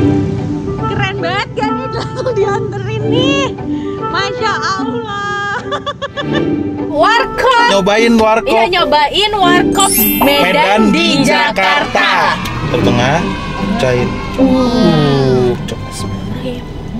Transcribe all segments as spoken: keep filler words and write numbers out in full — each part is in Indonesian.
Keren banget kan nih, langsung dianterin nih. Masya Allah. Warkop. Nyobain warkop. Iya, nyobain warkop Medan, Medan di Jakarta. Tertengah, cair. Uh, coba sebenarnya.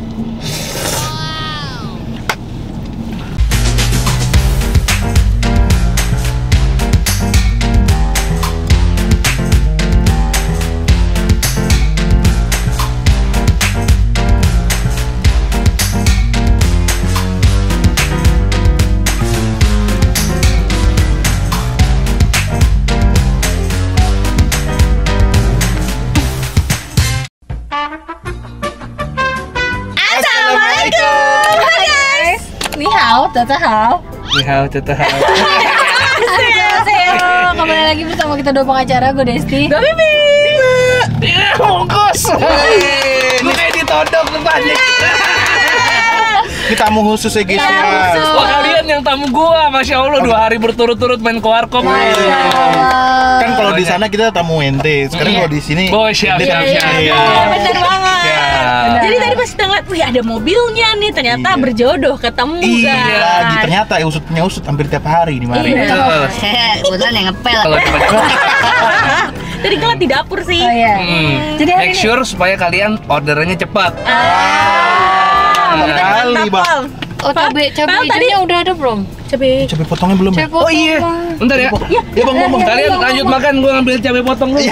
Ni hao, tata hao. Ni hao, tata hao. Annyeonghaseyo. Kembali lagi bersama kita dua pengacara, gue Desti. Gue Bibi. Iya, bungkus. Gue kayak ditodong tuh banyak. Ini tamu khusus ya guys ya. Wah, kalian yang tamu gua, masya Allah dua hari berturut-turut main ke warkop. Kan kalau di sana kita tamu ente, sekarang kalau di sini. Oh siap siap siap. Iya, bener banget. Jadi tadi pas kita ngeliat, wih ada mobilnya nih, ternyata Iya. berjodoh ketemu Iya, kan. lagi ternyata ya usut punya usut hampir tiap hari di mari. Iya. Kebetulan yang ngepel. Kalau Tadi ngeliat di dapur sih. Oh iya. Hmm. Jadi hari Make ini- sure supaya kalian orderannya cepat. Ah, Bener kita kali, mantap, Bang. Bang. Oh cabai cabai Bang, tadi- hijaunya udah ada belum? Cabai. Cabai potongnya belum ya? Oh iya, bentar ya. Ya, Ya bang, bang, bang. Kalian lanjut makan, gua ngambil cabai potong dulu.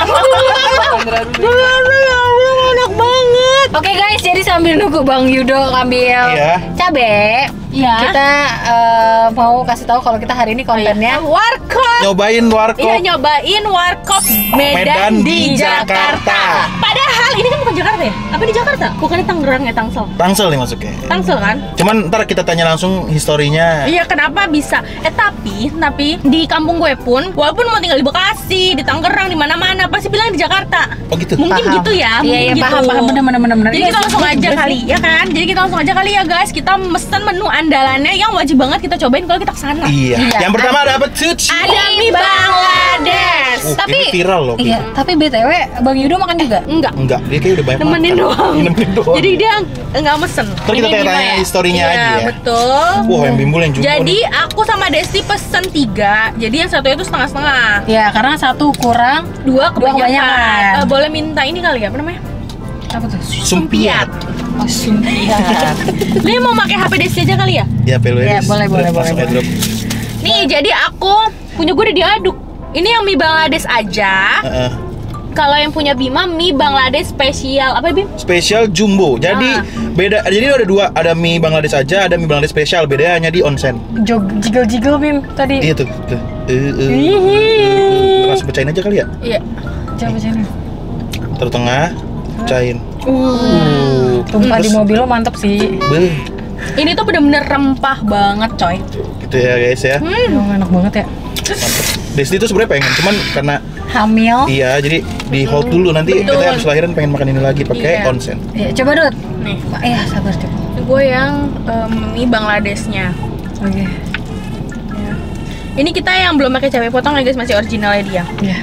enak banget. Oke guys, jadi sambil nunggu Bang Yudo ngambil Iya. cabai, Iya. kita eh, mau kasih tahu kalau kita hari ini kontennya Warkop. Nyobain warkop Iya, nyobain warkop Medan, Medan di di Jakarta. Jakarta. Padahal ini kan bukan Jakarta ya? Apa di Jakarta? Bukan di Tangerang ya, Tangsel. Tangsel nih masuknya. Tangsel kan? Cuman ntar kita tanya langsung historinya. Iya, kenapa bisa? Eh tapi, tapi di kampung gue pun, walaupun mau tinggal di Bekasi, di Tangerang, di mana-mana, pasti bilang di Jakarta. Oh gitu. Mungkin Paham. gitu ya, Iya, mungkin iya, gitu. paham, paham, bener, bener, bener, bener. Jadi Iya, kita langsung bener aja sih. kali, ya kan? Jadi kita langsung aja kali ya guys, kita mesen menu andalannya yang wajib banget kita cobain kalau kita kesana. Iya. Iya. Yang pertama ada apa? Cuci. Ada mie Bangladesh. Uh, Tapi- ini viral loh. Iya, tapi B T W Bang Yudo makan juga? Enggak. Enggak, dia kayak udah banyak Nemenin makan. doang. Nemenin doang. Jadi dia enggak mesen. Ntar kita Ini tanya-tanya gimana ya? historinya Iya, aja ya. betul. Wah, yang bimbul yang jumbo Jadi nih. aku sama Desti pesen tiga. Jadi yang satu itu setengah-setengah. Ya, karena satu kurang, Dua Dua kebanyakan. kebanyakan. Eh, boleh minta ini kali ya, apa namanya? apa tuh? Sumpiat. Oh, sumpiat. Ini mau pakai H P Desti aja kali ya? Ya, pelu Iya, boleh, boleh, langsung boleh, airdrop. Nih, jadi aku punya gue udah diaduk. Ini yang mie Bangladesh aja. Heeh. Kalau yang punya Bima, mie Bangladesh spesial. Apa Bim? Spesial jumbo. Jadi Ah. beda. Jadi ada dua, ada mie Bangladesh aja, ada mie Bangladesh spesial. Bedanya hanya di onsen. Jog jiggle-jiggle Bim tadi. Iya tuh. tuh. Eh, eh. Hihi. Langsung pecahin aja kali ya. Iya. Coba sini. Tertengah, pecahin. Uh, tumpah di Terus- mobil lo mantep sih. Beuh. Ini tuh bener-bener rempah banget, coy. Gitu ya guys ya. Hmm. Emang enak banget ya. Mantep. Desti itu sebenarnya pengen, cuman karena Hamil. iya, jadi di hold dulu nanti Betul. kita habis lahiran pengen makan ini lagi pakai Iya. onsen. Ya, coba Dut. Nih, Iya, sabar coba. gue yang em, mie Bangladeshnya. Oke. Ya. Ini kita yang belum pakai cabai potong ya guys, masih originalnya dia. Iya.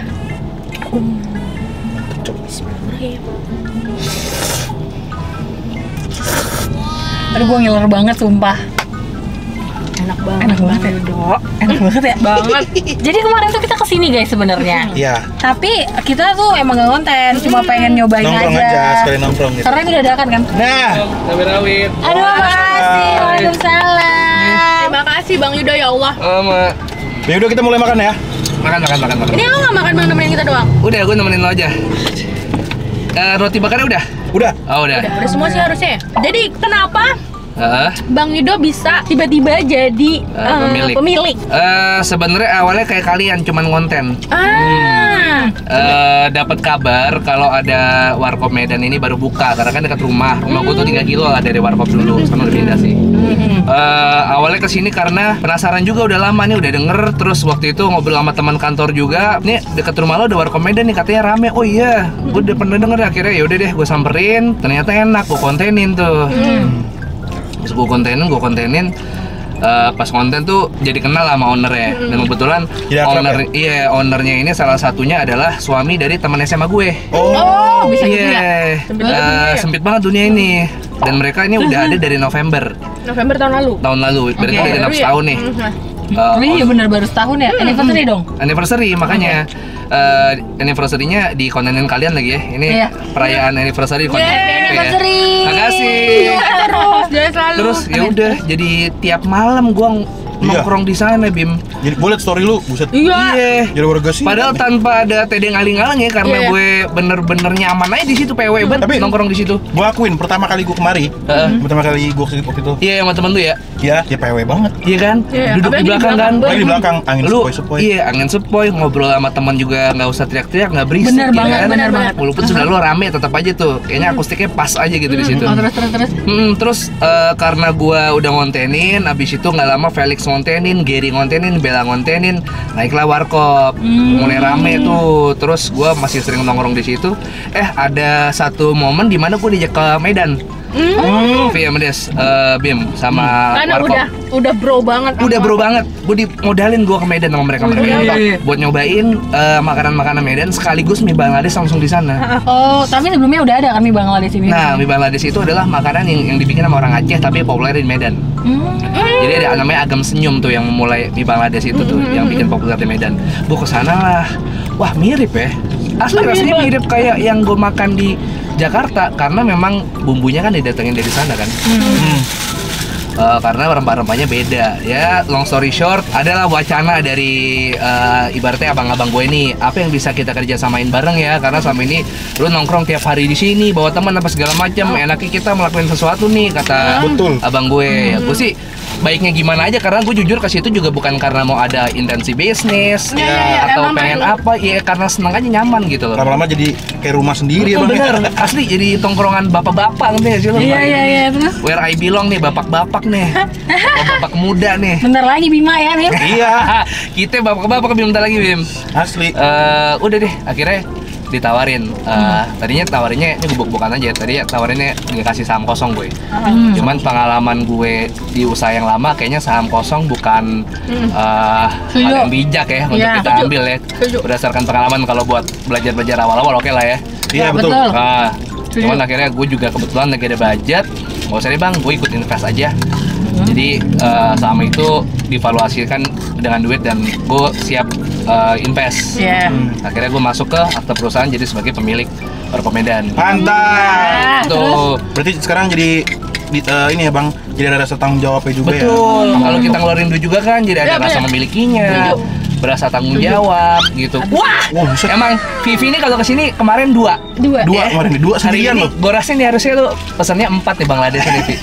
Coba. Aduh, gue ngiler banget sumpah. Enak banget. Enak banget ya. Enak banget ya. Banget. Jadi kemarin tuh kita kesini guys sebenarnya. Iya. Tapi kita tuh emang gak konten, cuma pengen nyobain Nongkrong aja. aja, sekali nongkrong gitu. Karena ini dadakan kan. Nah, Cabai rawit. Aduh, makasih. Waalaikumsalam. Terima kasih Bang Yudo ya Allah. Sama. ya udah kita mulai makan ya. Makan makan makan makan. Ini lo nggak makan Bang, nemenin kita doang? Udah, gue nemenin lo aja. Eh, roti bakarnya udah? Udah. Oh udah. Udah, udah semua sih harusnya. Jadi kenapa Heeh. Bang Yudo bisa tiba-tiba jadi Eh, eh, pemilik. pemilik? Eh, sebenarnya awalnya kayak kalian cuman konten. Ah, Eh, dapat kabar kalau ada warkop Medan ini baru buka karena kan dekat rumah. Rumah gue tuh tiga kilo lah dari warkop dulu. Sekarang udah pindah sih. Eh, awalnya kesini karena penasaran juga, udah lama nih udah denger. Terus waktu itu ngobrol sama teman kantor juga, nih dekat rumah lo ada warkop Medan nih katanya rame. Oh iya, gue udah pernah denger. Akhirnya ya udah deh gue samperin. Ternyata enak, gue kontenin tuh. Terus gue kontenin, gue kontenin. eh, pas konten tuh jadi kenal sama ownernya. Dan kebetulan Jadi akrab owner, ya? iya ownernya ini salah satunya adalah suami dari teman S M A gue. Oh, Oh, bisa gitu Iya, ya? Sempit Eh, banget dunia ya? sempit banget dunia ini. Dan mereka ini udah ada dari November November tahun lalu. tahun lalu, berarti Oke. udah genap Baru ya? setahun nih. Hmm, nah. Eh, Oh iya benar baru setahun ya, anniversary dong. Anniversary makanya eh, anniversary-nya di kontenin kalian lagi ya. Ini Iya. perayaan anniversary konten. Yeay, ya. anniversary. Makasih. Terus, jangan selalu. Terus ya udah jadi tiap malam gua Iya. nongkrong di sana, Bim. jadi gue liat story lu, buset. Iya. Jadi warga sih. Padahal tanpa ada tedeng aling-aling ya, karena Iya, iya. gue bener-bener nyaman aja di situ, P W banget Tapi- nongkrong di situ. Gue akuin pertama kali gue kemari, Heeh. pertama kali gue kesini waktu itu, Iya, sama temen lu ya. ya, ya P W banget. Iya kan? Iya, Duduk apalagi di di belakang belakang, kan. Bang. Lagi di belakang angin Lu sepoi-sepoi. iya, angin sepoi, ngobrol sama teman juga nggak usah teriak-teriak, nggak berisik. Bener ya banget, kan? bener banget. Walaupun sudah lu rame, tetap aja tuh. Kayaknya akustiknya pas aja gitu di situ. Oh, terus terus terus. Hmm, terus eh, karena gua udah ngontenin, abis itu nggak lama Felix ngontenin, Gary ngontenin, Bella ngontenin, naiklah warkop, mulai rame tuh. Terus gua masih sering nongkrong di situ. Eh ada satu momen di mana gua dijak ke Medan. Hmm. Via Medes, eh, Bim sama Karena warkop. udah udah bro banget. sama Udah bro aku. banget, gue dimodalin gue ke Medan sama mereka mereka iya, iya. buat nyobain eh, makanan-makanan Medan sekaligus mie Bangladesh langsung di sana. Oh, tapi sebelumnya udah ada kan mie Bangladesh ini. Nah, mie Bangladesh itu adalah makanan yang, yang dibikin sama orang Aceh tapi populer di Medan. Hmm. Jadi ada namanya Agam Senyum tuh yang memulai mie Bangladesh itu tuh yang bikin populer di Medan. Gue kesana lah, wah mirip ya. Asli rasanya mirip kayak yang gue makan di Jakarta karena memang bumbunya kan didatengin dari sana kan. Hmm. Eh, karena rempah-rempahnya beda ya. Long story short, adalah wacana dari eh, ibaratnya abang-abang gue ini, apa yang bisa kita kerja samain bareng ya, karena selama ini lu nongkrong tiap hari di sini bawa teman apa segala macam, enaknya kita melakukan sesuatu nih kata Betul. abang gue. Ya gue sih baiknya gimana aja, karena gue jujur ke situ juga bukan karena mau ada intensi bisnis Iya, iya, iya. atau Emang pengen pengen- apa ya, karena seneng aja nyaman gitu loh. Lama-lama jadi kayak rumah sendiri ya Oh, bang. bener, asli jadi tongkrongan bapak-bapak nih sih lo. Iya iya iya terus. Where I belong nih, bapak-bapak nih, bapak-bapak muda nih. Bentar lagi Bima ya, Bim. Iya, Kita bapak-bapak Bim, bentar lagi Bim. asli. Eh, udah deh, akhirnya ditawarin. Eh, tadinya tawarinnya ini gubuk-bukan aja. Tadi tawarinnya nggak kasih saham kosong gue. Hmm. Cuman pengalaman gue di usaha yang lama, kayaknya saham kosong bukan eh, hal Setuju. yang bijak ya untuk Iya. kita Setuju. ambil ya. Setuju. Berdasarkan pengalaman, kalau buat belajar-belajar awal-awal oke lah ya. Iya betul. betul. Nah, Setuju. cuman akhirnya gue juga kebetulan lagi ada budget. Nggak usah deh bang, gue ikut invest aja. Jadi eh, saham itu divaluasikan dengan duit dan gue siap eh, invest. Iya. Akhirnya gue masuk ke akta perusahaan jadi sebagai pemilik Warkop Medan. Mantap. Tuh. Berarti sekarang jadi di, eh, ini ya bang, jadi ada rasa tanggung jawabnya juga ya. Betul. Kalau kita ngeluarin duit juga kan jadi ada Ya, rasa bener. memilikinya, berasa tanggung jawab gitu. Wah, Wah, buset. emang Vivi ini kalau kesini kemarin dua. Dua. Dua Ya. kemarin nih, dua Hari sendirian ini loh. gue rasa nih harusnya lu pesannya empat nih Bangladesh nih, Vi.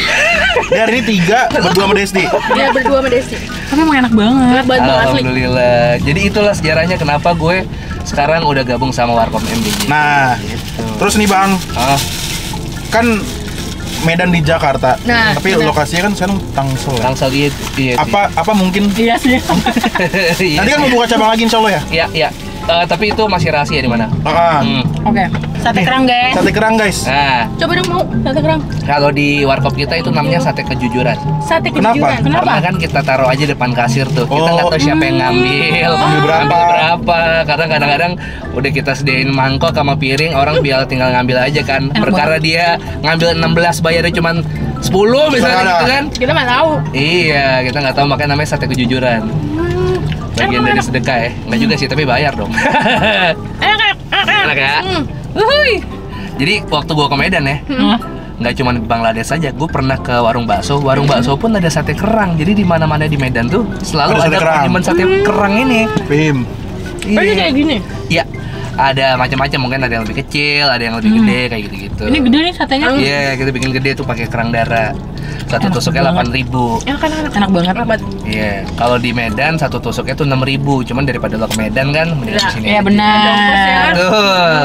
Dia hari ini tiga, berdua sama Desti. Dia berdua sama Desti. Tapi emang enak banget. Enak banget Bang, asli. Alhamdulillah. Jadi itulah sejarahnya kenapa gue sekarang udah gabung sama Warkop M D J. Nah, terus nih bang, Ah, kan Medan di Jakarta, Nah, tapi benar. lokasinya kan sekarang Tangsel ya. Tangsel gitu. Iya, Apa apa mungkin Iya sih. sih. nanti kan mau buka cabang lagi insya Allah ya? Iya, iya. Eh, tapi itu masih rahasia di mana. Ah, Hmm. Oke. Sate kerang, guys. sate kerang guys. Nah, Coba dong mau sate kerang. kalau di warkop kita itu namanya sate kejujuran. Sate Kenapa? kejujuran. Kenapa? Karena kan kita taruh aja depan kasir tuh. Kita Oh. nggak tahu siapa yang ngambil, Ambil berapa. ngambil berapa. Karena kadang-kadang udah kita sediain mangkok sama piring, orang biar tinggal ngambil aja kan. Enak Perkara dia ngambil enam belas bayarnya cuman sepuluh misalnya Misalnya. gitu kan. Kita nggak tahu. Iya, kita nggak tahu, makanya namanya sate kejujuran. Bagian dari sedekah ya. Nggak juga sih, tapi bayar dong. Enak, enak, enak. Enak ya? Hmm. Wuhui. Jadi waktu gua ke Medan ya, Hah? nggak cuma di Bangladesh saja, gue pernah ke warung bakso. Warung bakso pun ada sate kerang. Jadi di mana-mana di Medan tuh selalu Ada sate ada kerang. penyajian sate kerang ini. Bim. Oh, ini kayak gini. Iya, ada macam-macam. Mungkin ada yang lebih kecil, ada yang lebih gede kayak gitu-gitu. Ini gede nih satenya. Iya, kita bikin gede tuh pakai kerang darah. Satu Enak tusuknya banget. delapan ribu. Enak kan enak. Enak banget. Enak banget. Iya, kalau di Medan satu tusuknya tuh enam ribu. Cuman daripada lo ke Medan kan, mendingan di sini. Iya aja. benar. Betul.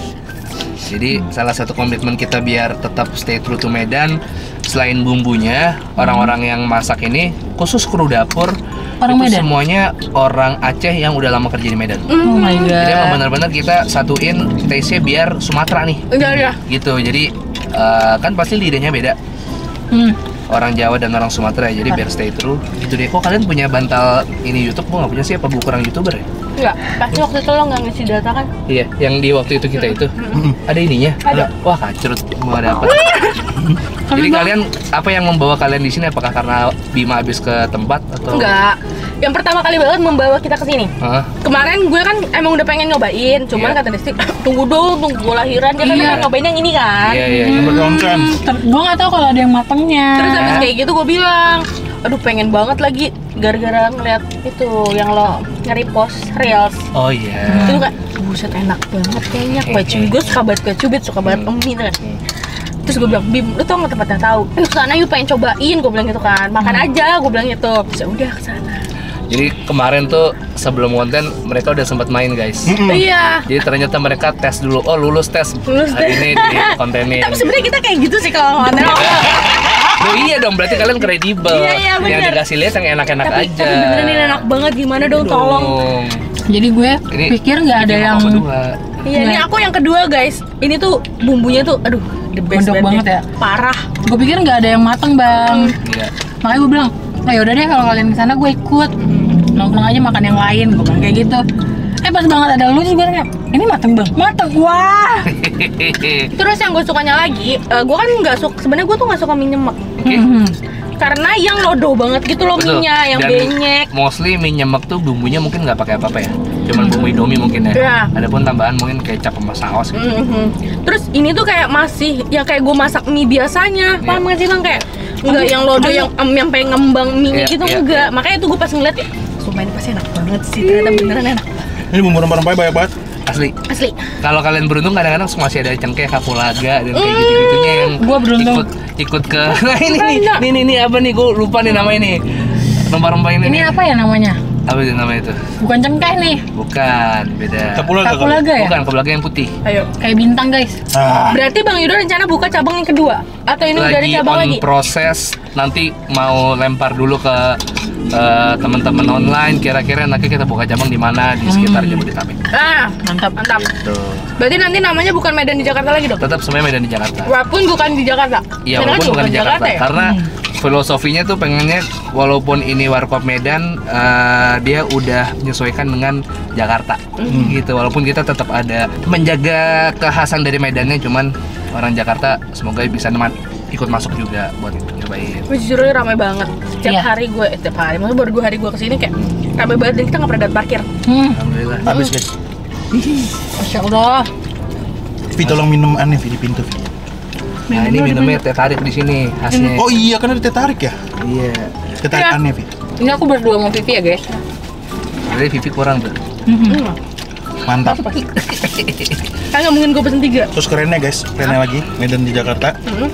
Jadi salah satu komitmen kita biar tetap stay true to Medan, selain bumbunya, orang-orang yang masak ini khusus kru dapur Orang itu Medan? semuanya orang Aceh yang udah lama kerja di Medan. Oh my god. Jadi emang benar-benar kita satuin taste-nya biar Sumatera nih. Enggak ya. Gitu. Jadi eh, kan pasti lidahnya beda. Hmm. orang Jawa dan orang Sumatera ya, jadi biar stay true. Itu deh. Kok kalian punya bantal ini YouTube? Gua nggak punya sih, apa gua kurang YouTuber ya? Enggak, pasti waktu itu lo nggak ngisi data kan? Iya, yang di waktu itu kita itu ada ininya. Ada. Wah kacrut, mau dapat. Jadi kalian apa yang membawa kalian di sini? Apakah karena Bima habis ke tempat atau? Enggak. Yang pertama kali banget membawa kita ke sini. Hah? Kemarin gue kan emang udah pengen nyobain, cuman Iya. kata Desti, tunggu dong, tunggu gue lahiran. Dia kan Iya. pengen nyobain yang ini kan. Iya iya. Yang berkonsen. Gue nggak tahu kalau ada yang matangnya. Terus habis kayak gitu gue bilang, aduh pengen banget lagi gara-gara ngeliat itu yang lo nge-repost reels. Oh iya. Itu kayak buset enak banget kayaknya. Kue cubit, gue suka banget kue cubit, suka banget mie tuh kan. Terus gue bilang, Bim, lu tau nggak tempatnya tahu? Eh kesana yuk pengen cobain, gue bilang gitu kan. Makan aja, gue bilang gitu. Terus ya udah kesana. Jadi kemarin tuh sebelum konten mereka udah sempat main guys. Iya. Jadi ternyata mereka tes dulu. Oh lulus tes. Lulus Hari tes. ini di kontenin. Tapi sebenarnya kita kayak gitu sih kalau konten. Loh iya dong, berarti kalian kredibel. Iya, iya, Yang bener. dikasih lihat yang enak-enak tapi, aja. tapi beneran ini enak banget, gimana dong, tolong. Dong. Jadi gue Ini pikir nggak ada bikin yang apa berdua. Iya, ini aku yang kedua guys. Ini tuh bumbunya tuh, aduh, the best Mendok banget ya. Parah. gue pikir nggak ada yang matang bang. Iya. Makanya gue bilang, nah yaudah deh kalau kalian kesana gue ikut. Nongkrong aja makan yang lain, gue bilang kayak gitu. Eh pas banget ada lu terus gue nanya, ini matang bang? Matang, wah. Terus yang gue sukanya lagi, eh, gue kan nggak suka. Sebenarnya gue tuh nggak suka mie nyemek. Oke. Mhm. Karena yang lodoh banget gitu loh Betul. minyak, yang Dan benyek. mostly mie nyemek tuh bumbunya mungkin nggak pakai apa-apa ya. Cuman bumbu Indomie mungkin ya. Iya. Adapun tambahan mungkin kecap sama saus gitu. Mhm. Terus ini tuh kayak masih ya kayak gue masak mie biasanya, Iya. paham gak sih bang? Kayak nggak yang lodo yang em, yang pengen ngembang mie Iya, gitu iya, enggak. iya. Makanya tuh gue pas ngeliat ya, sumpah ini pasti enak banget sih. Ternyata beneran enak, Ini bumbu rempah-rempahnya banyak banget. Asli. asli. Kalau kalian beruntung kadang-kadang masih ada cengkeh, kapulaga dan kayak gitu-gitunya yang Gua beruntung. ikut ikut ke nah ini nih, Banyak. nih nih nih apa nih gue lupa nih namanya nih. Rempah-rempah ini. Ini nih. apa ya namanya? Apa itu namanya itu? Bukan cengkeh nih, Bukan, beda. Kapulaga kali. kapulaga ya? Bukan, kapulaga yang putih. Ayo. Kayak bintang guys. Ah, Berarti Bang Yudo rencana buka cabang yang kedua atau ini udah ada Lagi cabang on lagi? proses, nanti mau lempar dulu ke eh, teman-teman online. Kira-kira nanti kita buka cabang di mana di sekitar Jabodetabek. Ah, Mantap. mantap. Tuh. Berarti nanti namanya bukan Medan di Jakarta lagi dong? Tetap semuanya Medan di Jakarta. Walaupun bukan di Jakarta. Iya, Karena walaupun juga bukan di Jakarta, ya? karena filosofinya tuh pengennya walaupun ini Warkop Medan, eh, dia udah menyesuaikan dengan Jakarta, gitu. Walaupun kita tetap ada menjaga kekhasan dari Medannya, cuman orang Jakarta semoga bisa neman ikut masuk juga buat nyobain. Gue jujur aja ramai banget. Setiap Iya. hari gue, eh, setiap hari, maksudnya baru dua hari gue kesini kayak ramai banget dan kita nggak pernah dapat parkir. Hmm, Alhamdulillah. habis guys. Masya Allah. Vi tolong minum aneh Vi di pintu Vi. Nah ini minumnya teh tarik di sini khasnya. Oh iya kan ada teh tarik ya? Iya. Teh tarik Iya. aneh Vi. Ini aku berdua sama Vivi ya guys. Jadi Vivi kurang tuh. Hmm. Mantap. Kan nggak mungkin gue pesen tiga. Terus kerennya guys, kerennya lagi Medan di Jakarta. Hmm.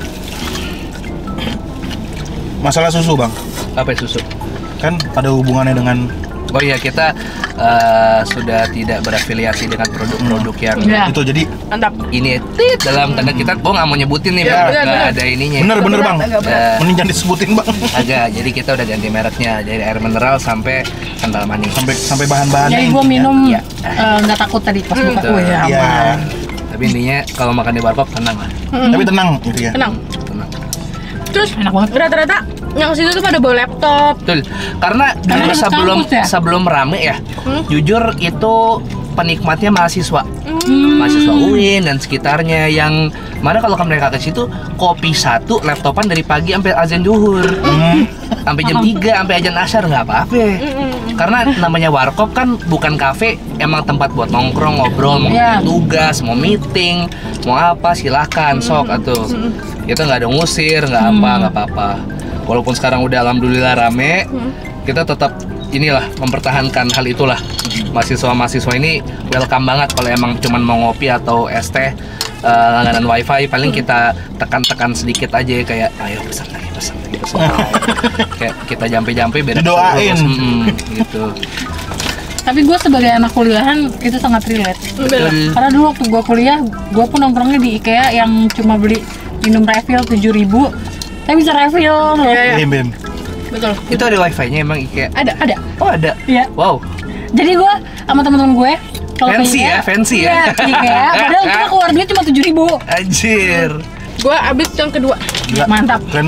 Masalah susu bang, Apa ya, susu? kan ada hubungannya dengan Oh iya, kita eh, sudah tidak berafiliasi dengan produk-produk yang Iya. itu jadi Mantap. ini tit dalam tanda kita. Gue nggak mau nyebutin nih, Iya, Bang. benar, Nggak benar. ada ininya. bener bener bang. Agak berat. Eh, Mending jangan disebutin bang. agak. Jadi kita udah ganti mereknya dari air mineral sampai kental manis. Sampai sampai bahan-bahannya. Jadi gue intinya. minum Iya. eh, nggak takut tadi pas buka. Betul. Wih, ya Iya. aman. Tapi intinya kalau makan di warkop tenang lah. Tapi tenang gitu ya. Tenang. Tenang. Terus Enak banget. rata-rata yang situ tuh pada bawa laptop. Betul. Karena Karena dulu di sebelum kampus ya? sebelum rame ya, Hmm. jujur itu penikmatnya mahasiswa. Hmm. Mahasiswa U I N dan sekitarnya yang mana kalau mereka ke situ kopi satu, laptopan dari pagi sampai azan zuhur. Hmm. Sampai jam tiga, sampai azan asyar nggak apa-apa. Mm-mm. Karena namanya warkop kan bukan kafe, emang tempat buat nongkrong, ngobrol, mau Iya. tugas, mau meeting, mau apa silakan sok atuh. Kita nggak ada ngusir, nggak apa, nggak apa-apa. Walaupun sekarang udah alhamdulillah rame, kita tetap inilah mempertahankan hal itulah. Mahasiswa-mahasiswa ini welcome banget kalau emang cuman mau ngopi atau es teh, eh, langganan wifi paling kita tekan-tekan sedikit aja kayak ayo pesan lagi, pesan lagi, pesan lagi. Kayak kita jampe-jampe beda Didoain. terus. Mm, gitu. Tapi gue sebagai anak kuliahan itu sangat relate. Betul. Karena dulu waktu gue kuliah, gue pun nongkrongnya di IKEA yang cuma beli minum refill tujuh ribu, tapi bisa refill loh. Iya, iya. Bim bim. Betul. Itu ada wifi-nya emang IKEA. Ada, ada. Oh ada. Iya. Wow. Jadi gue sama teman-teman gue kalau ke Fancy IKEA, ya, fancy ya. iya, ke IKEA, padahal kita keluar duit cuma tujuh ribu. Anjir. Gue abis yang kedua. Gila. Mantap. Keren loh.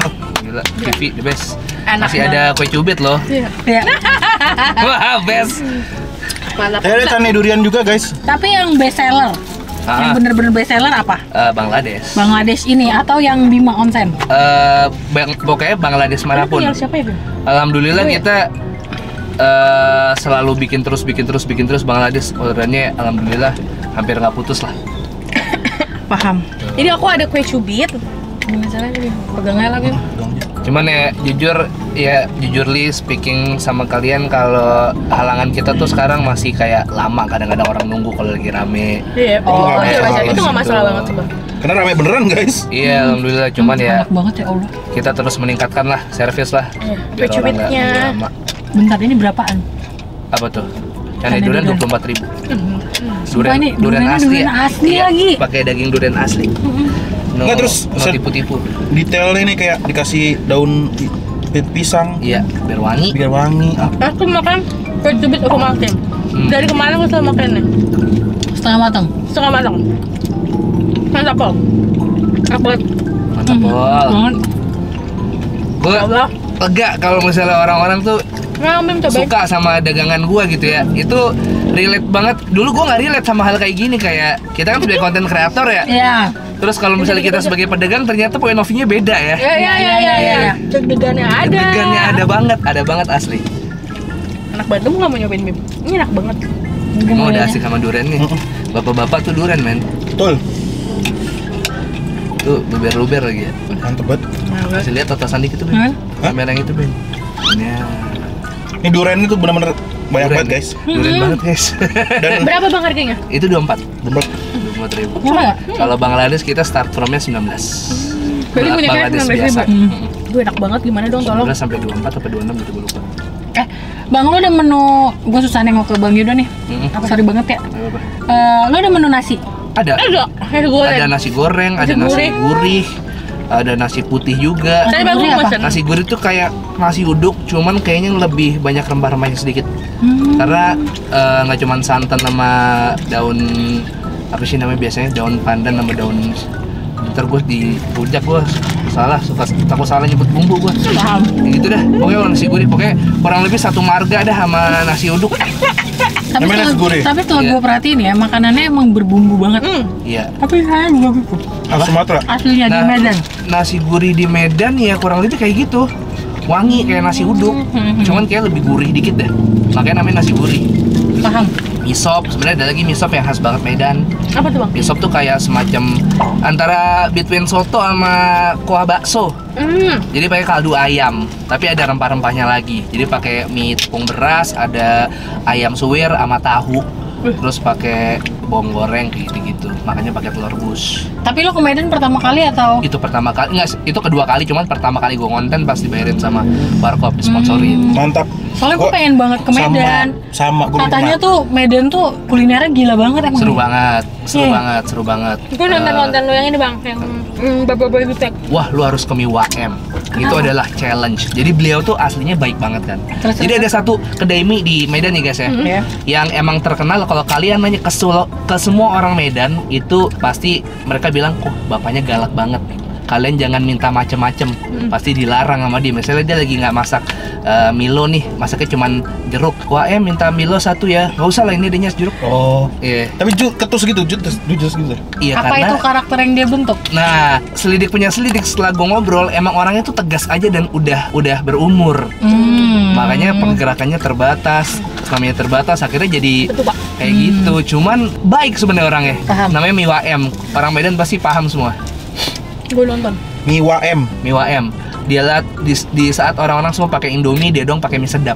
Gila, T V the best. Enak Masih ada kue cubit loh. Iya. Ya. Wah, best. Mantap. Eh, ada cane durian juga guys. Tapi yang best seller, yang Ah, bener-bener best seller apa? eh, Bangladesh. Bangladesh ini atau yang Bima Onsen? Eh, bang, pokoknya Bangladesh manapun. Tinggal siapa ya, Bim? Alhamdulillah Oh, iya. kita eh, selalu bikin terus, bikin terus, bikin terus Bangladesh. Orderannya alhamdulillah hampir nggak putus lah. Paham. Jadi aku ada kue cubit. Gimana caranya, Bim? Pegangnya lagi. Cuman ya jujur ya jujurly speaking sama kalian kalau halangan kita tuh sekarang masih kayak lama, kadang-kadang orang nunggu kalau lagi rame. Iya, Oh, oh, nggak iya, masalah. itu nggak masalah Gitu. banget sih, Bang. Karena ramai beneran guys. Iya, alhamdulillah. Cuman ya Enak banget ya Allah. kita terus meningkatkan lah servis lah. Iya, Biar kue orang nggak cubitnya. nunggu lama. Bentar, ini berapaan? Apa tuh? Cane Cane durian durian. dua puluh empat ribu. Sumpah ini duriannya durian asli Iya, lagi. pakai daging durian asli. No, Nggak, terus no set- tipu-tipu. Detailnya nih kayak dikasih daun pi- pisang Iya, biar wangi. biar wangi. Ah, Aku makan kue cubit aku makan. Hmm. Dari kemarin aku selalu makan nih. Setengah matang. Setengah matang. Mantap, Pol. Aku Mantap, Hmm, Pol. banget. Gue Allah. lega kalau misalnya orang-orang tuh Nah, Bim cobain. suka sama dagangan gua gitu ya. Itu relate banget. Dulu gua nggak relate sama hal kayak gini, kayak kita kan sebagai konten kreator ya. Iya. Terus kalau misalnya kita sebagai pedagang ternyata point of view-nya beda ya. Ya, ya, ya, ya, ya. Deg-degannya ada. Deg-degannya ada banget, ada banget asli. Enak banget. Kamu nggak mau nyobain, Bim? Ini enak banget. Emang udah asik sama durian nih. Bapak-bapak tuh durian, men. betul. Tuh luber-luber lagi ya. Mantep banget. Kasih lihat totosan dikit tuh, Ben. Hah? Kamera yang itu, Ben. Nah, Ini durian itu bener-bener banyak durian. banget guys. Durian banget, guys. Dan Berapa, Bang, harganya? Itu dua puluh empat. bener dua puluh empat ribu. Murah ya? Kalau Bangladesh kita start from-nya sembilan belas. Berarti punya kayak Bangladesh sembilan belas biasa. ribu. Hmm. Gue enak banget, gimana dong, tolong? sembilan belas sampai dua puluh empat atau dua puluh enam gitu gue lupa. Eh, Bang, lu ada menu, gue susah nengok ke Bang Yudo nih. Mm-mm. Sorry banget ya. Apa apa? Eh, lu ada menu nasi? Ada. Ada. Nasi goreng. Ada nasi goreng, ada Nasi nasi gurih. gurih, ada nasi putih juga. Saya Nasi baru gurih apa? pesen. Nasi gurih tuh kayak nasi uduk, cuman kayaknya lebih banyak rempah-rempahnya sedikit. Hmm. Karena eh, nggak cuman santan sama daun apa sih namanya biasanya daun pandan sama daun. Ntar gue di rujak gue salah suka takut salah nyebut bumbu gue. Paham. Ya gitu dah. Pokoknya nasi gurih, pokoknya kurang lebih satu marga dah sama nasi uduk. Tapi Namanya nasi setelah, gurih? tapi setelah Iya. gue perhatiin ya, makanannya emang berbumbu banget. Hmm. Iya. Tapi saya juga gitu. khas Sumatera. Aslinya di Nah, Medan. nasi gurih di Medan ya kurang lebih kayak gitu. Wangi kayak nasi uduk, Hmm. cuman kayak lebih gurih dikit deh. Makanya namanya nasi gurih. Paham. Misop, sebenarnya ada lagi misop yang khas banget Medan. Apa tuh, Bang? Misop tuh kayak semacam antara between soto sama kuah bakso. Hmm. Jadi pakai kaldu ayam, tapi ada rempah-rempahnya lagi. Jadi pakai mie tepung beras, ada ayam suwir sama tahu. Terus pakai bawang goreng kayak gitu-gitu. Makanya pakai telur rebus. Tapi lo ke Medan pertama kali atau? Itu pertama kali, enggak, itu kedua kali, cuman pertama kali gue konten pas dibayarin sama Warkop, disponsorin. Mantap. Soalnya gue Gua- pengen banget ke Medan. Sama, sama gue Katanya tuh Medan tuh kulinernya gila banget emang. Seru banget, seru Iya. banget, seru banget. Gue nonton Eh, konten lo yang ini, Bang, yang hmm, bapak-bapak jutek. Wah, lu harus ke Miwa M. Itu adalah challenge. Jadi beliau tuh aslinya baik banget kan. Terus, Jadi terus. ada satu kedai mie di Medan nih guys ya. Iya. Yang emang terkenal kalau kalian nanya ke, sul- ke semua orang Medan itu pasti mereka bilang, "Oh, bapaknya galak banget. Kalian jangan minta macem-macem." Pasti dilarang sama dia. Misalnya dia lagi nggak masak eh, Milo nih, masaknya cuman jeruk. Wah, em minta Milo satu ya. Nggak usah lah, ini adanya jeruk. Oh. Iya. Tapi ju, ketus gitu, jus, jus gitu. Iya, Apa karena itu karakter yang dia bentuk? nah, selidik punya selidik setelah gue ngobrol, emang orangnya tuh tegas aja dan udah udah berumur. Hmm. Makanya pergerakannya terbatas, namanya terbatas, akhirnya jadi Betul, Pak. kayak gitu. Cuman baik sebenarnya orangnya. Paham. Namanya Miwa M. Orang Medan pasti paham semua. Gue nonton. Miwa M. Miwa M. Dia lihat di, di saat orang-orang semua pakai Indomie, dia dong pakai mie sedap.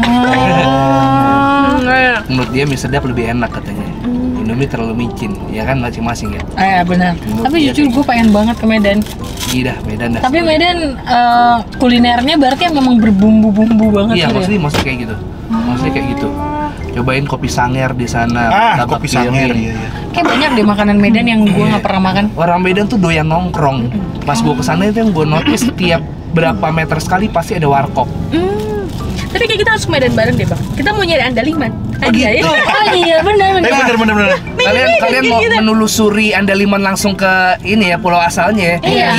Oh. Nah, Menurut dia mie sedap lebih enak katanya. Indomie terlalu micin, ya kan masing-masing ya. Eh benar. Menurut Tapi dia jujur kayak gue pengen banget ke Medan. Iya dah, Medan dah. Tapi Medan eh, kulinernya berarti yang memang berbumbu-bumbu banget Iya, gitu ya? maksudnya maksudnya kayak gitu. Maksudnya kayak gitu. Cobain kopi sanger di sana. Ah, tabak kopi bilir. sanger iya, iya. Kayak banyak deh makanan Medan yang gue nggak pernah makan. Orang Medan tuh doyan nongkrong. Pas gua kesana itu yang gua notice tiap berapa meter sekali pasti ada warkop. hmm. Tapi kayak kita harus ke Medan bareng deh, Bang. Kita mau nyari andaliman. Oh, Ada gitu. ya? Oh iya benar Eh benar. bener bener bener. Kalian kalian mau menelusuri Andaliman langsung ke ini ya pulau asalnya ya? Iya. Ih,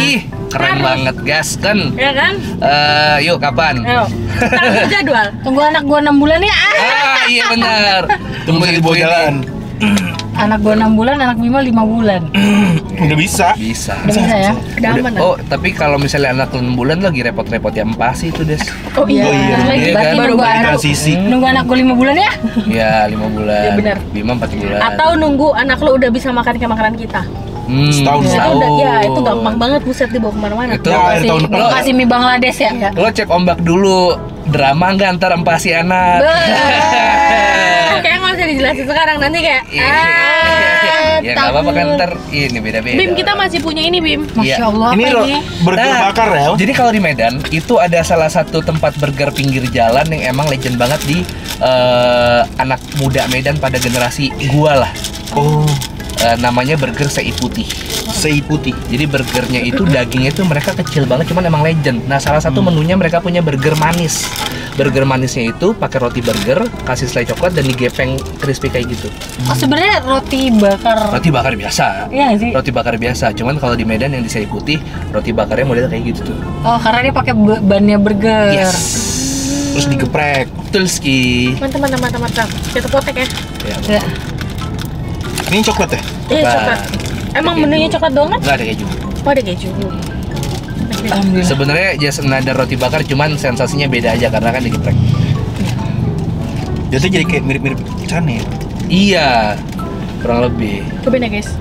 Keren Harus. banget, gas kan? Ya kan? Eh, yuk kapan? Ayo. Sekarang jadwal. Tunggu anak gua enam bulan ya. Ah. Ah, iya benar. Tunggu di bawah ini. jalan. Anak gua enam bulan, anak Bima lima bulan. Udah bisa. Bisa. Udah bisa ya? Udah aman. Oh, tapi kalau misalnya anak enam bulan lagi repot-repot ya empasi itu, Des. Oh iya. Oh iya. Lagi Iya berarti kan? baru Nunggu baru. anak, Transisi. nunggu anak gua lima bulan ya. Ya, lima bulan. Iya, benar. Bima empat bulan. Atau nunggu anak lo udah bisa makan kayak makanan kita. Hmm, Setahun. Itu setahun. udah, ya itu gampang banget, buset dibawa kemana-mana. Itu Ya, akhir tahun Kasih, depan. kasih mie Bangladesh ya. lo cek ombak dulu. Drama nggak antar empasi anak? Kayak nggak usah dijelasin sekarang, nanti kayak Iya. ah, Ya nggak apa-apa kan takut. ntar ini beda-beda. Bim, kita masih punya ini Bim. Masya Iya. Allah Ini apa ro- ini? burger Nah, bakar ya. Jadi kalau di Medan itu ada salah satu tempat burger pinggir jalan yang emang legend banget di eh, anak muda Medan pada generasi gua lah. Oh, Eh, namanya burger sei putih. sei putih. Jadi burgernya itu dagingnya itu mereka kecil banget, cuman emang legend. Nah salah satu menunya mereka punya burger manis. Burger manisnya itu pakai roti burger, kasih selai coklat dan digepeng crispy kayak gitu. Oh sebenarnya roti bakar. Roti bakar biasa. Iya nggak sih. Roti bakar biasa. Cuman kalau di Medan yang di sei putih, roti bakarnya modelnya kayak gitu tuh. Oh karena dia pakai be- bannya burger. Yes. Terus digeprek. Betul Ski. Mantap, mantap, mantap, mantap. Kita potek ya. Ya, Ya. Ini coklat ya? Iya, Coklat. coklat. Emang Keju. menunya coklat doang kan? nggak ada keju. Oh, ada keju. Alhamdulillah. Sebenarnya just another roti bakar, cuman sensasinya beda aja karena kan digeprek. Jadi jadi kayak mirip-mirip cane ya. Iya, kurang lebih. Cobain ya guys.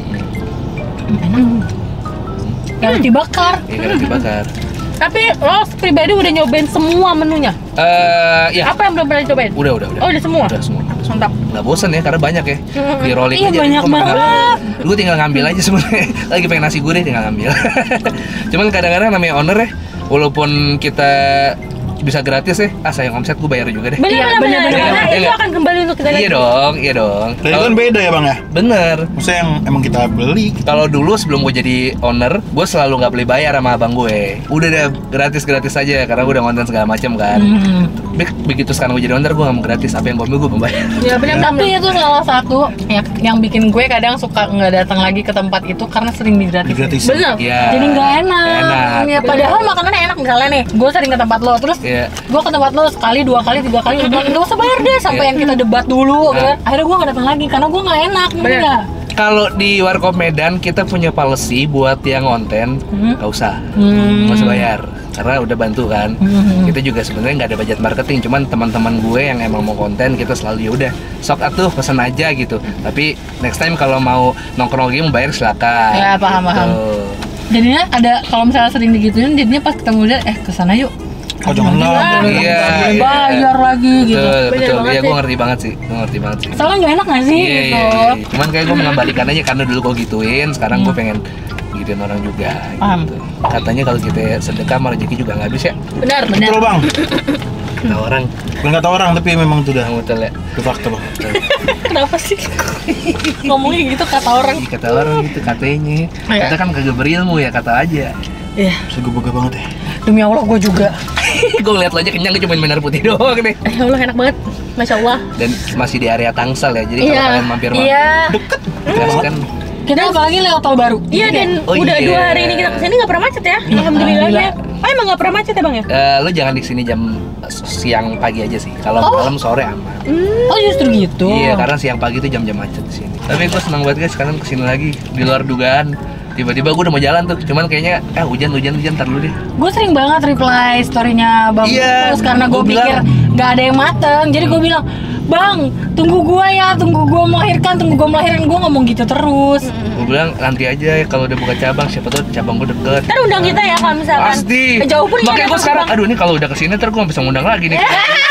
Ya roti bakar. Iya kan roti bakar. Tapi lo pribadi udah nyobain semua menunya? Eh, ya. Apa yang belum pernah cobain? Udah, udah, udah. Oh, udah semua? Udah semua. Mantap. Nggak bosan ya karena banyak ya. Mm-mm. Di rolling Iya, aja. banyak Gua makan banget. apa. Gue tinggal ngambil aja sebenarnya. Lagi pengen nasi gurih tinggal ngambil. Cuman kadang-kadang namanya owner ya, walaupun kita bisa gratis ya, ah sayang omset gue bayar juga deh. Bener, Iya, bener, bener, bener, bener. bener. Karena Iya itu nggak? akan kembali untuk kita Iya lagi. dong, iya dong. Dan itu Kalau- kan beda ya bang ya. Bener. Maksudnya yang emang kita beli. Kalau dulu sebelum gue jadi owner, gue selalu nggak beli bayar sama abang gue. Udah deh gratis-gratis aja karena gue udah konten segala macam kan. Hmm. Be- Begitu sekarang gue jadi owner, gue nggak mau gratis. Apa yang gue ambil gue membayar. Ya bener, Tapi bener. itu salah satu yang, yang bikin gue kadang suka nggak datang lagi ke tempat itu karena sering digratis. Gratis. Bener. Iya. Jadi nggak enak. Enak. Ya, padahal makanannya enak misalnya nih. Gue sering ke tempat lo, terus Iya. gue ke tempat lo sekali, dua kali, tiga kali, udah bilang nggak usah bayar deh sampai Iya. yang kita debat dulu. Nah. Kan. Akhirnya gue nggak datang lagi karena gue nggak enak. Bener. Bener. Kalau di Warkop Medan kita punya policy buat yang konten Hmm. nggak usah, Hmm. nggak usah bayar karena udah bantu kan. Hmm. Kita juga sebenarnya nggak ada budget marketing, cuman teman-teman gue yang emang mau konten kita selalu ya udah sok atuh pesan aja gitu. Tapi next time kalau mau nongkrong lagi mau bayar silakan. Ya, paham, paham. Gitu. Jadinya ada kalau misalnya sering digituin, jadinya pas ketemu dia, eh kesana yuk. Oh jangan lah. Iya, Boleh iya. bayar lagi gitu. Betul, Bener betul. banget Iya, sih. gue ngerti banget sih, gue ngerti banget sih. Soalnya nggak enak nggak sih Iya, gitu. iya, iya. Cuman kayak gue mengembalikan aja karena dulu gue gituin, sekarang gue pengen gituin orang juga. Paham. Gitu. Katanya kalau kita sedekah sama rezeki juga nggak habis ya. Benar. Bener. Betul bang. Kata orang, Bukan kata orang tapi memang itu udah. kamu betul ya. Itu fakta bang. Kenapa sih? Ngomongnya gitu kata orang. Ih, kata orang gitu katanya. Iya. Kita kan kagak berilmu ya kata aja. Iya. Bisa gue boga banget ya. Demi Allah gue juga. Gue ngeliat lo aja kenyang, gue cuma benar putih doang nih. Eh, ya Allah enak banget. Masya Allah. Dan masih di area Tangsel ya, jadi kalau Iya. kalian mampir-mampir Iya. Deket. kan Kita apalagi lewat tol baru. Iya, dan Oh, udah iya. dua hari ini kita kesini nggak pernah macet ya. Alhamdulillah ya. Oh emang nggak pernah macet ya bang ya? Eh, lo jangan di sini jam siang pagi aja sih. Kalau malam sore aman. Oh justru gitu. Iya, karena siang pagi itu jam-jam macet di sini. Tapi gue senang banget guys, sekarang kesini lagi di luar dugaan. Tiba-tiba gue udah mau jalan tuh, cuman kayaknya eh hujan hujan hujan ntar dulu deh. Gue sering banget reply storynya Bang Iya, terus karena gue gua pikir bilang. nggak ada yang mateng, jadi gue bilang Bang, tunggu gue ya, tunggu gue melahirkan, tunggu gue melahirkan. Gue ngomong gitu terus. Gue bilang nanti aja ya kalau udah buka cabang, siapa tahu cabang gue deket. Ntar undang kita ya kalau misalkan. Pasti. Jauh pun Makanya nggak gue ada sekarang, Bang. aduh ini kalau udah kesini ntar gue nggak bisa ngundang lagi nih.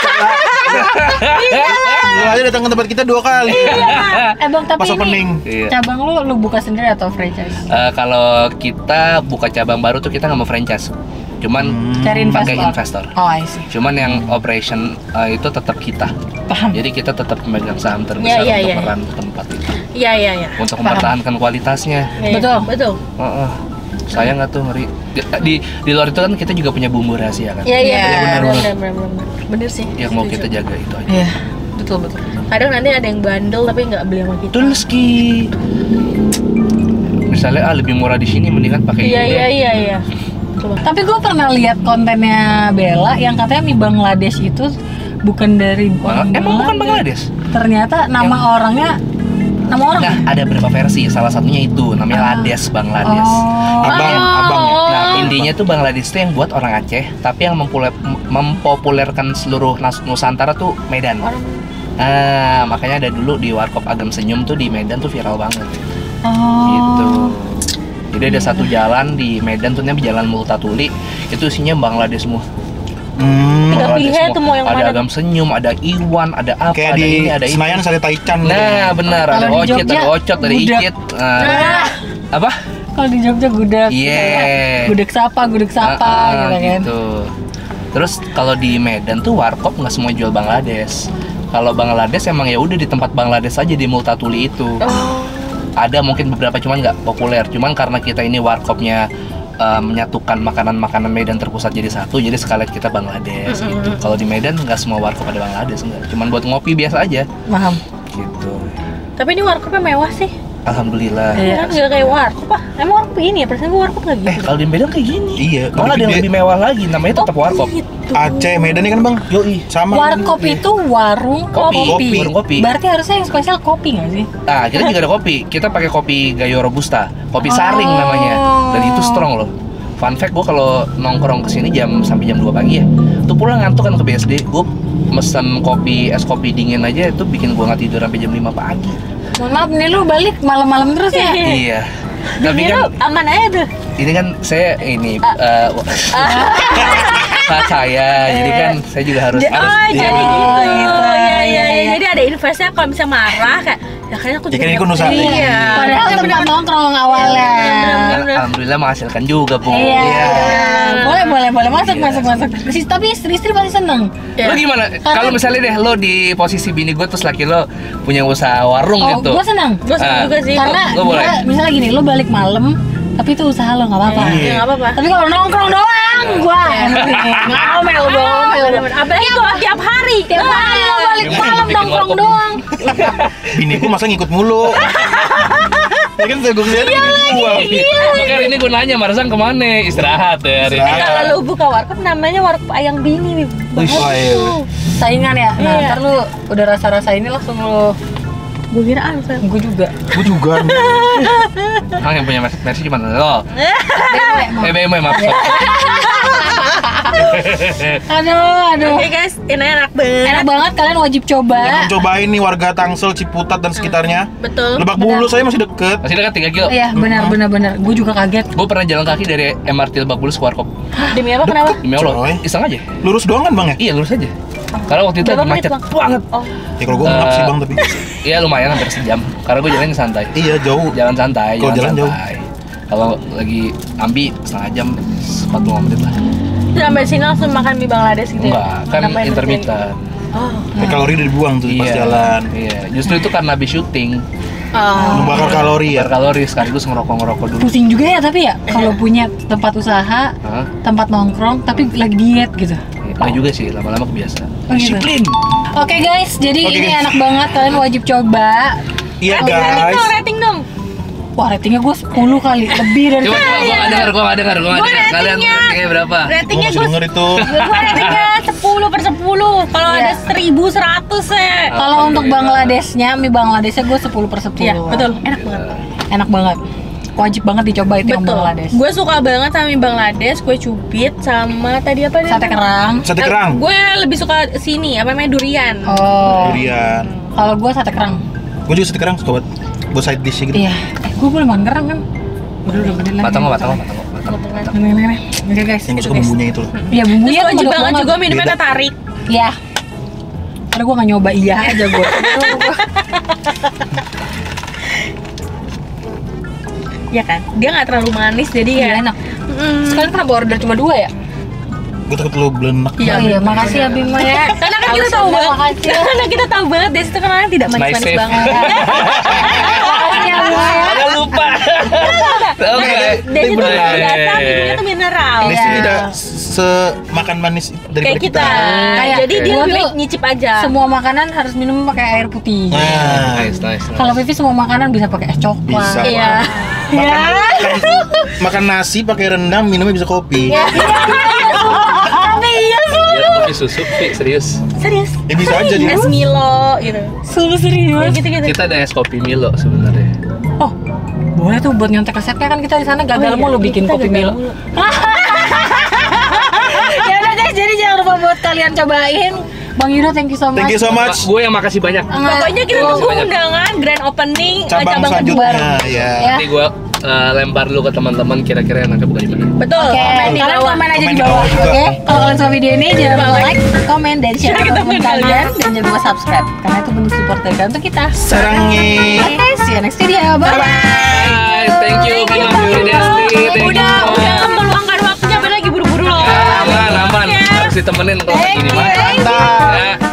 Lu aja datang ke tempat kita dua kali. Eh Bang, tapi Pas ini opening. Iya. cabang lu lu buka sendiri atau franchise? Eh, kalau kita buka cabang baru tuh kita nggak mau franchise, cuman Cari investor. pakai investor. Oh, I see. Cuman yang operation eh, itu tetap kita. Paham. Jadi kita tetap memegang saham terbesar Iya, iya, untuk iya. meran tempat itu, Iya iya iya. untuk Paham. mempertahankan kualitasnya. Iya, Betul. Betul. Heeh. Sayang nggak tuh ngeri. Di, di di luar itu kan kita juga punya bumbu rahasia kan. Iya iya Iya, benar benar, benar benar benar. Bener sih. Yang mau setuju. kita jaga itu aja. Iya. Betul betul. Kadang nanti ada yang bandel tapi nggak beli sama kita. Tulski. misalnya ah lebih murah di sini, mendingan pakai Iya ini. iya iya iya. Coba. Tapi gue pernah lihat kontennya Bella yang katanya mie Bangladesh itu bukan dari Bang- emang bukan Bangladesh? Ternyata nama Yang- orangnya nama orang. Nah, ada beberapa versi. Salah satunya itu namanya Ah. Lades Bangladesh. Oh. Abang, abang ya. Nah, intinya tuh Bangladesh tuh yang buat orang Aceh, tapi yang mempuler- mempopulerkan seluruh Nas- Nusantara tuh Medan. Nah, makanya ada dulu di Warkop Agam Senyum tuh di Medan tuh viral banget. Oh. Gitu. Jadi ada satu jalan di Medan tuh namanya Jalan Multatuli, itu isinya Bangladesh semua. Hmm, Tinggal Bangladesh pilih aja semua. tuh mau yang ada mana. Agam Senyum, ada Iwan, ada apa, kayak ada di ini, ada ini. Senayan Sate Taichan gitu. Nah, benar, ada Kalau di Ocit, Jogja, ada Ocot, ada Budak. Icit. Nah, Ah. apa? Kalau di Jogja gudeg. Iya. Gudeg sapa, gudeg sapa Ah, ah, gitu kan. gitu. Terus kalau di Medan tuh warkop nggak semua jual Bangladesh. Kalau Bangladesh emang ya udah di tempat Bangladesh aja di Multatuli itu. Oh. Ada mungkin beberapa cuman nggak populer. Cuman karena kita ini warkopnya eh, menyatukan makanan-makanan Medan terpusat jadi satu, jadi sekalian kita Bangladesh gitu. Kalau di Medan nggak semua warkop ada Bangladesh, enggak. Cuman buat ngopi biasa aja. Paham. Gitu. Tapi ini warkopnya mewah sih. Alhamdulillah. Iya. Kan nggak kayak warkop ah. Emang warkop ini ya? Perasaan gue warkop nggak Eh, gitu. kalau di Medan kayak gini. Iya, Malah ada yang gede. lebih mewah lagi, namanya tetap warkop. Gitu. Aceh, Medan ini kan bang? Yoi, sama. Warkop itu warung Kopi. kopi. Warung kopi. Berarti harusnya yang spesial kopi nggak sih? Nah, kita juga ada kopi. Kita pakai kopi Gayo Robusta, kopi Oh. saring namanya. Dan itu strong loh. Fun fact, gue kalau nongkrong kesini jam sampai jam dua pagi ya, tuh pulang ngantuk kan ke B S D, gue mesen kopi es kopi dingin aja itu bikin gue nggak tidur sampai jam lima pagi. Mohon maaf nih lu balik malam-malam terus ya. Iya. Tapi Ini kan lu aman aja tuh. ini kan saya ini eh, saat saya, jadi kan saya juga harus Ja- harus oh, iya. jadi gitu. Oh, Iya, iya, iya, iya. iya. Jadi ada investnya kalau misalnya marah kayak ya kayaknya aku Ya juga kan ini kan nggak- usaha. Iya. Padahal tempat nongkrong awalnya. Dan alhamdulillah menghasilkan juga, Bu. Iya. Boleh, boleh, boleh masuk, masuk, masuk. Si- Tapi istri-istri pasti seneng. Iya. Lo gimana? Kalau misalnya deh lo di posisi bini gue terus laki lo punya usaha warung Oh, gitu. gue seneng. Gue seneng Ah. juga sih. Karena Lo boleh? gua, misalnya gini, lo balik malam, tapi itu usaha lo nggak apa-apa. Iya, nggak apa-apa. Tapi kalau nongkrong doang, gua ngomel dong. Bener-bener. Apalagi kalau tiap hari. Tiap hari lo balik Bikin- malam bikin nongkrong warkop. doang. Biniku masa ngikut mulu. Ya kan saya gue lihat gini gua. Makanya ini gunanya Marsang kemana? Istirahat ya hari ini. Eh, kalau lu buka warkop namanya warkop ayang bini nih. Wih, iya. Saingan ya. Nah, Iya. ntar lu udah rasa-rasa ini langsung lo. Gue kira apa? Gue juga. Gue juga nih. Emang yang punya Mercy, Mercy cuma lo. Eh, B M W maaf. Aduh, aduh. Oke guys, ini enak banget. Enak banget, kalian wajib coba. Jangan cobain nih warga Tangsel, Ciputat dan sekitarnya. Betul. Lebak Bulus saya masih deket. Masih dekat tiga kilo. Iya, benar, benar, benar. Gue juga kaget. Gue pernah jalan kaki dari M R T Lebak Bulus ke Warkop. Demi apa? Kenapa? Demi Allah, Coy. iseng aja. Lurus doang kan bang ya? Iya, lurus aja. Karena waktu itu Berapa lagi menit, macet Bang? banget. Oh, Ya kalau gue ngap sih Eh, bang tapi. Iya lumayan hampir sejam. Karena gue jalannya santai. Iya jauh. Jalan santai, Kalau jalan, jalan jauh. santai. Kalau lagi ambi setengah jam, empat puluh menit lah. sampai sini langsung makan mie Bangladesh gitu ya? Enggak, kan Nambahin intermittent. Oh. Kayak kalori udah dibuang tuh pas jalan. Iya, justru itu karena habis syuting, Oh. Membakar kalori ya. biar kalori sekaligus ngerokok-ngerokok dulu. Pusing juga ya tapi ya kalau punya tempat usaha, Hah? tempat nongkrong tapi lagi diet gitu. Enggak juga sih, lama-lama kebiasa. Oh, gitu. Disiplin. Oke guys, jadi Oke, ini guys. enak banget, kalian wajib coba. Iya Rating guys. dong, rating dong. Wah, ratingnya gue sepuluh kali, lebih dari Coba, coba, gua nggak dengar, gua nggak dengar, gua nggak Gua dengar. Kalian ratingnya. ratingnya berapa? Gue Ratingnya masih gue denger itu. gue ratingnya sepuluh per sepuluh. Kalau Iya. ada seribu seratus ya. Kalau untuk Bangladeshnya, mie Bangladeshnya gue sepuluh per sepuluh. Iya, betul. Enak banget. Enak banget. Wajib banget dicoba itu yang Betul. Bangladesh. Gue suka banget sama mie Bangladesh, kue cubit sama tadi apa dia? Sate kerang. Sate kerang. Gue lebih suka sini, apa namanya durian. Oh. Durian. Kalau gue sate kerang. Gue juga sate kerang suka banget. Buat side dish gitu. Iya. Eh, gue boleh makan kerang kan? Udah udah gede lah. Matang lo, matang lo, matang lo, matang lo, matang lo. Nih, nih, nih. Oke guys. Yang gue gitu, suka guys. bumbunya itu loh. Iya bumbunya Terus tuh wajib mantap banget juga minumnya Beda. teh tarik. Iya. Karena gue gak nyoba iya aja gue. Ya kan? Dia nggak terlalu manis jadi Iya ya. enak. Mm. Sekarang kenapa order cuma dua ya? Gue takut lo belenak. Iya, iya, makasih ya Bima ya. Karena kan kita Harus tahu udah, banget. makasih ya. Karena kita tahu banget Desi itu kan orangnya tidak Nice manis-manis save. banget. Makasih ya Bima ya. Ada lupa. Oke. Desi tuh beneran. biasa minumnya tuh mineral. Desi Iya. tidak semakan manis daripada Kayak kita. Kayak Jadi dia gua lebih tuh baik nyicip aja. Semua makanan harus minum pakai air putih. Nah, Nice, nice, nice. Kalau Vivi semua makanan bisa pakai es coklat. bisa. Iya. Makan, makan, makan nasi pakai rendang, minumnya bisa kopi. Iya. Tapi iya Ya, kopi susu, Pi, serius. serius. Ya bisa aja dia. Es Milo gitu. Sungguh serius. Kayak gitu-gitu. Kita ada es kopi Milo sebenarnya. Oh, boleh tuh buat nyontek resepnya kan kita di sana gagal Oh iya, mulu bikin kita kopi gagal Milo. mulu. Ya udah guys, jadi jangan lupa buat kalian cobain. Bang Yudo, thank you so much. Thank you so much. Gue yang makasih banyak. Pokoknya kita Terima kasih tunggu banyak. undangan grand opening eh, Cabang kedua. selanjutnya ya. Ya. Nanti gue uh, lempar dulu ke teman-teman kira-kira enaknya buka di mana. Betul. Oke, Komen di kalian bawah. komen aja Komen di di bawah, bawah juga. oke? Kalau kalian suka video ini, jangan lupa like, komen, dan share ke Share ke teman teman kalian. kalian. Dan jangan lupa subscribe, karena itu bentuk support dari kalian untuk kita. Sarangi. Oke, see you next video. Bye-bye. Bye, thank you Bang Yuri Desti. Thank you. Udah, udah meluangkan waktunya, apa lagi buru-buru loh. Aman, aman. Harus ditemenin kalau kayak gini mah. Mantap. Ya.